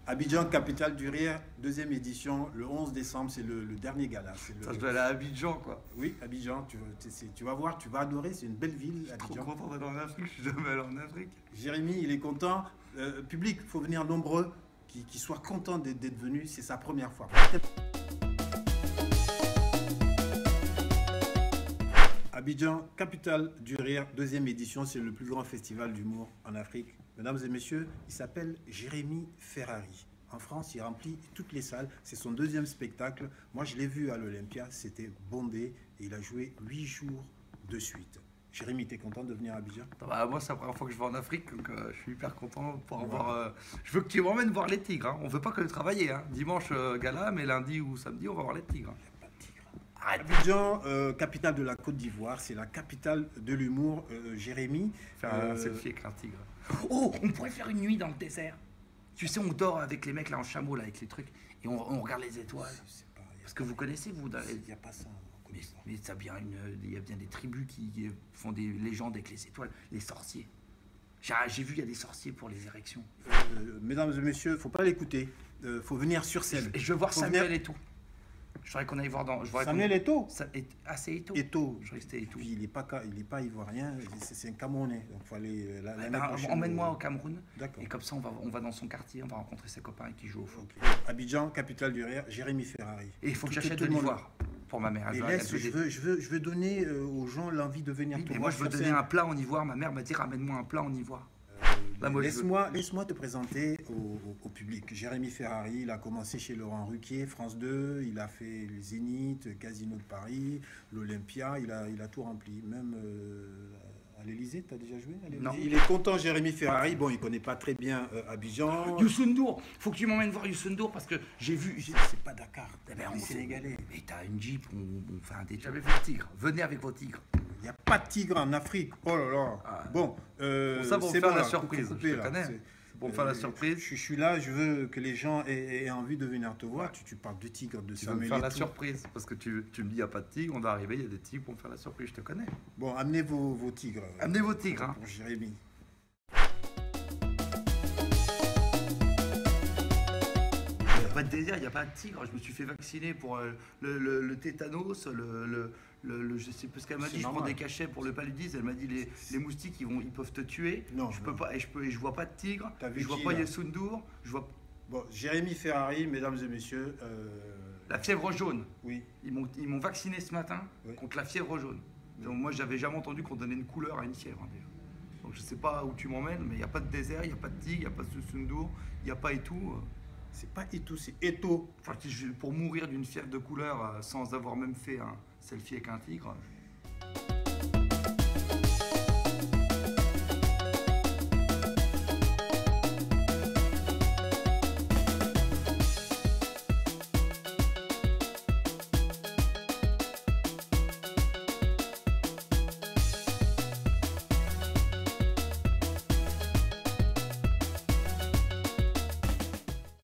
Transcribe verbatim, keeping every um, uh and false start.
Abidjan, capitale du rire, deuxième édition, le onze décembre, c'est le, le dernier gala. Le... Ça, je dois aller à Abidjan, quoi. Oui, Abidjan, tu, tu vas voir, tu vas adorer, c'est une belle ville, je suis Abidjan. trop content d'aller en Afrique, je suis jamais allé en Afrique. Jérémy, il est content. Euh, public, il faut venir nombreux, qui, qui soient contents d'être venus, c'est sa première fois. Abidjan, capitale du rire, deuxième édition, c'est le plus grand festival d'humour en Afrique. Mesdames et messieurs, il s'appelle Jérémy Ferrari. En France, il remplit toutes les salles. C'est son deuxième spectacle. Moi, je l'ai vu à l'Olympia, c'était bondé et il a joué huit jours de suite. Jérémy, t'es content de venir à Abidjan? Bah, moi, c'est la première fois que je vais en Afrique, donc euh, je suis hyper content pour avoir. Euh, je veux que tu m'emmènes voir les tigres. Hein. On ne veut pas que le travailler. Hein. Dimanche, euh, gala, mais lundi ou samedi, on va voir les tigres. Abidjan, euh, capitale de la Côte d'Ivoire, c'est la capitale de l'humour. Euh, Jérémy. Faire un euh... selfie avec un tigre. Oh, on pourrait faire une nuit dans le désert. Tu sais, on dort avec les mecs là en chameau, là, avec les trucs, et on, on regarde les étoiles. Pas, Parce que vous connaissez, vous. Il n'y a pas ça. Mais, mais ça bien une, il y a bien des tribus qui font des légendes avec les étoiles, les sorciers. J'ai vu, il y a des sorciers pour les érections. Euh, mesdames et messieurs, il ne faut pas l'écouter. Il euh, faut venir sur scène. Et je veux voir Samuel venir... Eto'o. Je voudrais qu'on aille voir dans. Samuel Eto'o. Ah, c'est Eto'o. Eto'o. Je croyais que c'était Eto'o. Puis il n'est pas, pas ivoirien, c'est un Camerounais. Donc il faut aller la, la, bah, emmène-moi au Cameroun. D'accord. Et comme ça, on va, on va dans son quartier, on va rencontrer ses copains qui jouent au foot. Okay. Abidjan, capitale du rire, Jérémy Ferrari. Et il faut que j'achète de l'ivoire pour ma mère. Et laisse, je, veux, je, veux, je veux donner euh, aux gens l'envie de venir oui, te mais voir. Moi, je veux donner un plat en ivoire. Ma mère m'a dit ramène-moi un plat en ivoire. Euh, Laisse-moi laisse te présenter au, au, au public. Jérémy Ferrari, il a commencé chez Laurent Ruquier, France deux, il a fait le Zénith, Casino de Paris, l'Olympia, il a, il a tout rempli. Même euh, à l'Élysée, tu as déjà joué à Non. Il est content, Jérémy Ferrari. Bon, il ne connaît pas très bien euh, Abidjan. Youssou N'Dour, faut que tu m'emmènes voir Youssou N'Dour parce que j'ai vu. C'est pas Dakar, eh ben, c'est sénégalais. Mais t'as une Jeep, on, on fait un détour. J'avais fait le tigre. Venez avec vos tigres. Il n'y a pas de tigre en Afrique. Oh là là. Ah, bon, euh, pour ça, pour c'est faire bon, la là, surprise. couper, je te connais. C'est pour euh, faire la surprise. Je, je suis là, je veux que les gens aient, aient envie de venir te voir. Tu, tu parles de tigre, de Samuel. Tu veux me faire la surprise parce que tu, tu me dis il n'y a pas de tigre, on va arriver, il y a des tigres pour me faire la surprise. Je te connais. Bon, amenez vos, vos tigres. Amenez vos tigres. Hein. Pour Jérémy. Il n'y a pas de désert, il n'y a pas de tigre. Je me suis fait vacciner pour euh, le, le, le tétanos, le, le, le, le, je sais pas ce qu'elle m'a dit. Je prends des cachets pour le paludisme. Elle m'a dit les, les moustiques, ils, vont, ils peuvent te tuer. Non, je non. peux pas, et je peux, et je vois pas de tigre. Vu je vois pas Youssou N'Dour. Je vois. Bon, Jérémy Ferrari, mesdames et messieurs. Euh... La fièvre jaune. Oui. Ils m'ont vacciné ce matin oui. contre la fièvre jaune. Oui. Donc, moi, j'avais jamais entendu qu'on donnait une couleur à une fièvre. Hein, déjà. Donc je sais pas où tu m'emmènes, mais il n'y a pas de désert, il n'y a pas de tigre, il n'y a pas de Youssou N'Dour, il n'y a pas et tout. C'est pas et tout, c'est Eto'o. Enfin, pour mourir d'une fièvre de couleur euh, sans avoir même fait un selfie avec un tigre.